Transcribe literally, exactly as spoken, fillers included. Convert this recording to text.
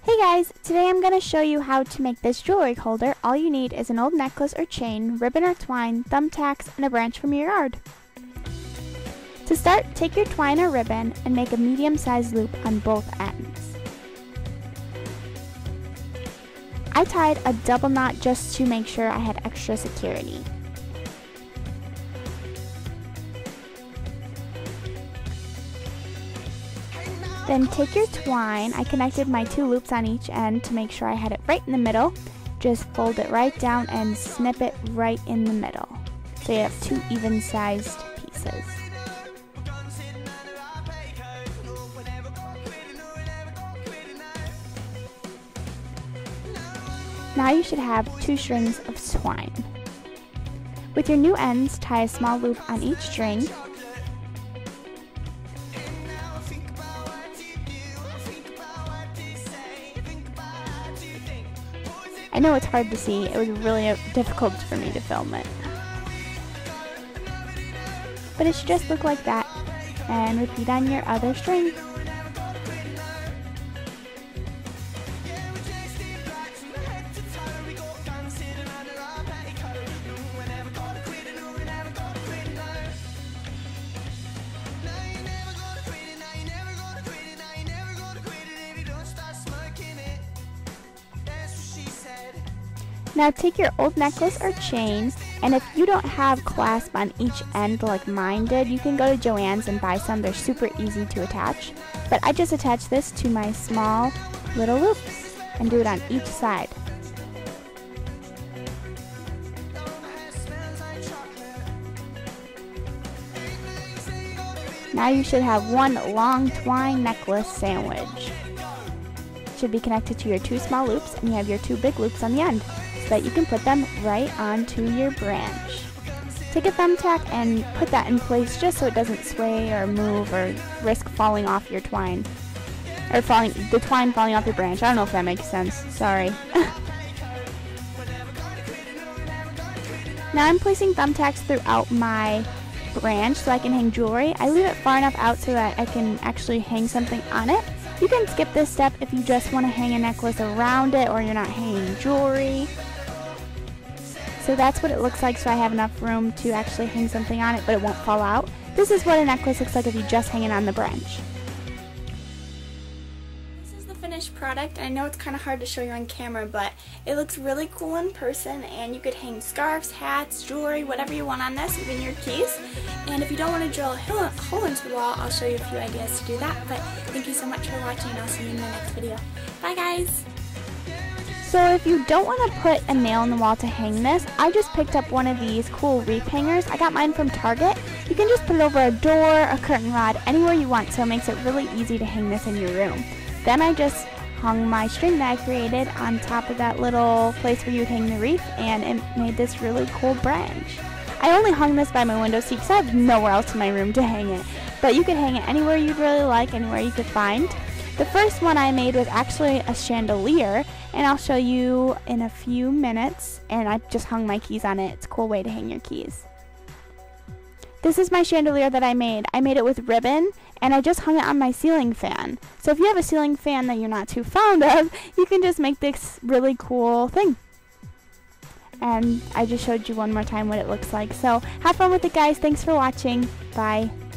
Hey guys, today I'm going to show you how to make this jewelry holder. All you need is an old necklace or chain, ribbon or twine, thumbtacks, and a branch from your yard. To start, take your twine or ribbon and make a medium-sized loop on both ends. I tied a double knot just to make sure I had extra security. Then take your twine. I connected my two loops on each end to make sure I had it right in the middle. Just fold it right down and snip it right in the middle, so you have two even-sized pieces. Now you should have two strings of twine. With your new ends, tie a small loop on each string. I know it's hard to see, it was really uh, difficult for me to film it. But it should just look like that, and repeat on your other string. Now take your old necklace or chain, and if you don't have clasp on each end like mine did, you can go to Joann's and buy some. They're super easy to attach. But I just attached this to my small little loops and do it on each side. Now you should have one long twine necklace sandwich. It should be connected to your two small loops, and you have your two big loops on the end, so that you can put them right onto your branch. Take a thumbtack and put that in place just so it doesn't sway or move or risk falling off your twine. Or falling, the twine falling off your branch. I don't know if that makes sense. Sorry. Now I'm placing thumbtacks throughout my branch so I can hang jewelry. I leave it far enough out so that I can actually hang something on it. You can skip this step if you just want to hang a necklace around it or you're not hanging jewelry. So that's what it looks like, so I have enough room to actually hang something on it, but it won't fall out. This is what a necklace looks like if you just hang it on the branch. This is the finished product. I know it's kind of hard to show you on camera, but it looks really cool in person, and you could hang scarves, hats, jewelry, whatever you want on this, even your keys. And if you don't want to drill a hole into the wall, I'll show you a few ideas to do that. But thank you so much for watching, and I'll see you in the next video. Bye guys! So if you don't want to put a nail in the wall to hang this, I just picked up one of these cool wreath hangers. I got mine from Target. You can just put it over a door, a curtain rod, anywhere you want, so it makes it really easy to hang this in your room. Then I just hung my string that I created on top of that little place where you hang the wreath, and it made this really cool branch. I only hung this by my window seat because I have nowhere else in my room to hang it. But you could hang it anywhere you'd really like, anywhere you could find. The first one I made was actually a chandelier, and I'll show you in a few minutes, and I just hung my keys on it. It's a cool way to hang your keys. This is my chandelier that I made. I made it with ribbon, and I just hung it on my ceiling fan. So if you have a ceiling fan that you're not too fond of, you can just make this really cool thing. And I just showed you one more time what it looks like. So have fun with it, guys. Thanks for watching. Bye.